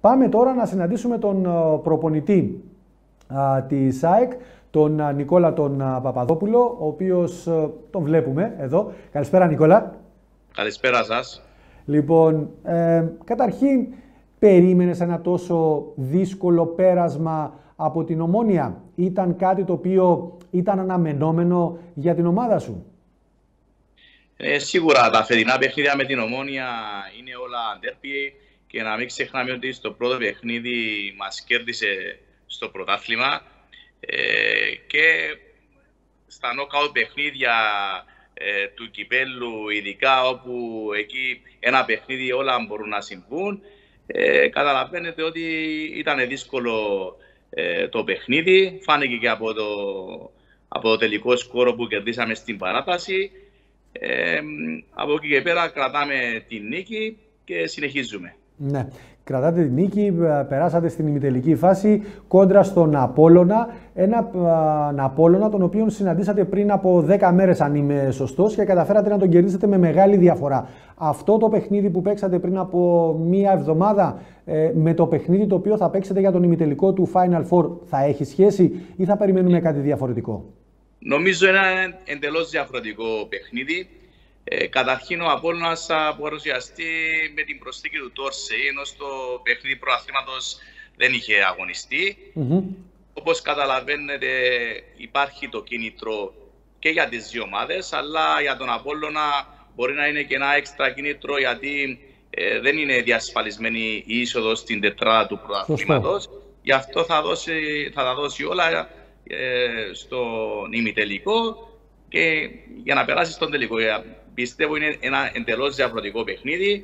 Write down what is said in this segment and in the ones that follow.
Πάμε τώρα να συναντήσουμε τον προπονητή της ΑΕΚ, τον Νικόλα τον Παπαδόπουλο, ο οποίος τον βλέπουμε εδώ. Καλησπέρα Νικόλα. Καλησπέρα σας. Λοιπόν, καταρχήν περίμενες ένα τόσο δύσκολο πέρασμα από την Ομόνοια? Ήταν κάτι το οποίο ήταν αναμενόμενο για την ομάδα σου? Σίγουρα τα φετινά παιχνίδια με την Ομόνοια είναι όλα ντέρμπι και να μην ξεχνάμε ότι στο πρώτο παιχνίδι μας κέρδισε στο πρωτάθλημα και στα νοκάουτ παιχνίδια του κυπέλλου, ειδικά όπου εκεί ένα παιχνίδι όλα μπορούν να συμβούν. Καταλαβαίνετε ότι ήταν δύσκολο το παιχνίδι, φάνηκε και από το τελικό σκόρο που κερδίσαμε στην παράταση. Από εκεί και πέρα κρατάμε την νίκη και συνεχίζουμε. Ναι, κρατάτε την νίκη, περάσατε στην ημιτελική φάση κόντρα στον Απόλλωνα. Έναν Απόλλωνα τον οποίο συναντήσατε πριν από 10 μέρες, αν είμαι σωστός, και καταφέρατε να τον κερδίσετε με μεγάλη διαφορά. Αυτό το παιχνίδι που παίξατε πριν από μία εβδομάδα με το παιχνίδι το οποίο θα παίξετε για τον ημιτελικό του Final Four θα έχει σχέση ή θα περιμένουμε κάτι διαφορετικό? Νομίζω ένα εντελώς διαφορετικό παιχνίδι. Καταρχήν ο Απόλλωνας θα παρουσιαστεί με την προσθήκη του Τόρση, ενώ στο παιχνίδι προαθλήματος δεν είχε αγωνιστεί. Όπως καταλαβαίνετε υπάρχει το κίνητρο και για τις δύο ομάδες, αλλά για τον Απόλλωνα μπορεί να είναι και ένα έξτρα κίνητρο, γιατί δεν είναι διασφαλισμένη η είσοδος στην τετράδα του προαθλήματος. Γι' αυτό θα τα δώσει όλα στον ημιτελικό και για να περάσει στον τελικό. Πιστεύω είναι ένα εντελώς διαφορετικό παιχνίδι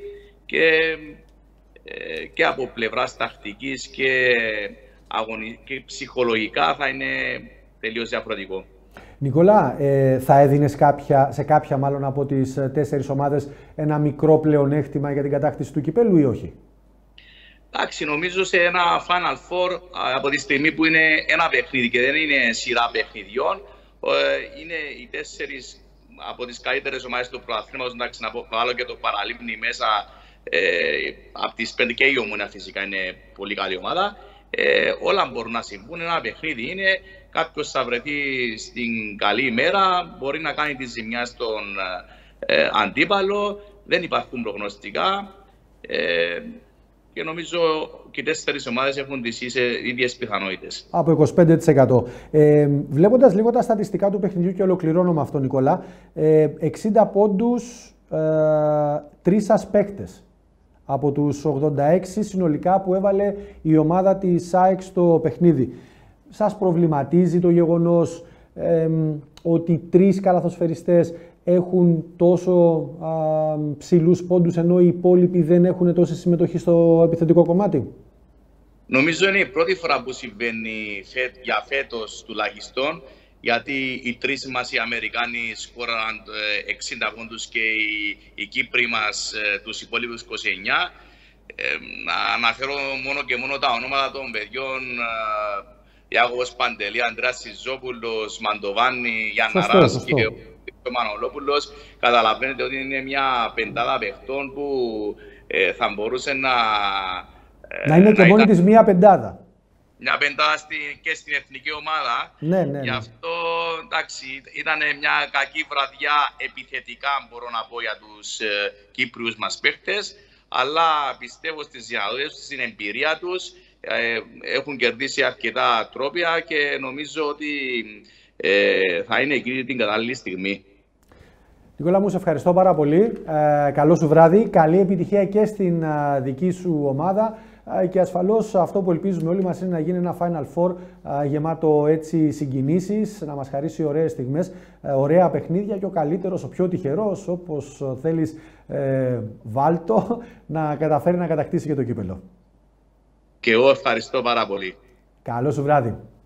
και από πλευράς τακτικής και ψυχολογικά θα είναι τελείως διαφορετικό. Νικόλα, θα έδινες σε κάποια μάλλον από τις 4 ομάδες ένα μικρό πλεονέκτημα για την κατάκτηση του κυπέλλου ή όχι? Εντάξει, νομίζω σε ένα Final Four, από τη στιγμή που είναι ένα παιχνίδι και δεν είναι σειρά παιχνιδιών, είναι οι 4 από τις καλύτερες ομάδες του πρωταθλήματος. Εντάξει, να βάλω και το Παραλίμνη μέσα, από τις 5 και η Ομόνοια φυσικά είναι πολύ καλή ομάδα. Όλα μπορούν να συμβούν. Ένα παιχνίδι είναι, κάποιος θα βρεθεί στην καλή ημέρα, μπορεί να κάνει τη ζημιά στον αντίπαλο, δεν υπάρχουν προγνωστικά. Και νομίζω και οι 4 ομάδες έχουν τις ίδιες πιθανότητες. Από 25%. Βλέποντας λίγο τα στατιστικά του παιχνιδιού και ολοκληρώνω με αυτό, Νικόλα, 60 πόντους, 3 παίκτες από τους 86 συνολικά που έβαλε η ομάδα της ΑΕΚ στο παιχνίδι. Σας προβληματίζει το γεγονός ότι 3 καλαθοσφαιριστές έχουν τόσο ψηλούς πόντους, ενώ οι υπόλοιποι δεν έχουν τόση συμμετοχή στο επιθετικό κομμάτι? Νομίζω είναι η πρώτη φορά που συμβαίνει για φέτος τουλάχιστον, γιατί οι 3 μας οι Αμερικάνοι σκόραν 60 πόντους και οι Κύπροι μας τους υπόλοιπους 29. Να αναφέρω μόνο και μόνο τα ονόματα των παιδιών: Ιάκωβος Παντελή, Ανδρέας Σιζόπουλος, Μαντοβάνη, Γιανναράς και ο Μανολόπουλος. Καταλαβαίνετε ότι είναι μια πεντάδα παιχτών που θα μπορούσε να είναι και μόνη της μία πεντάδα. Μια πεντάδα και στην εθνική ομάδα. Ναι. Γι' αυτό εντάξει, ήταν μια κακή βραδιά επιθετικά, μπορώ να πω, για τους Κύπριους μας παίχτες. Αλλά πιστεύω στις δυνατότητες τους, στην εμπειρία τους, έχουν κερδίσει αρκετά τρόπια και νομίζω ότι θα είναι εκείνη την κατάλληλη στιγμή. Νικόλα μου, σε ευχαριστώ πάρα πολύ. Καλό σου βράδυ. Καλή επιτυχία και στην δική σου ομάδα. Και ασφαλώς αυτό που ελπίζουμε όλοι μας είναι να γίνει ένα Final Four γεμάτο έτσι συγκινήσεις, να μας χαρίσει ωραίες στιγμές, ωραία παιχνίδια και ο καλύτερος, ο πιο τυχερός, όπως θέλεις βάλτο, να καταφέρει να κατακτήσει και το κύπελλο. Και εγώ ευχαριστώ πάρα πολύ. Καλό σου βράδυ.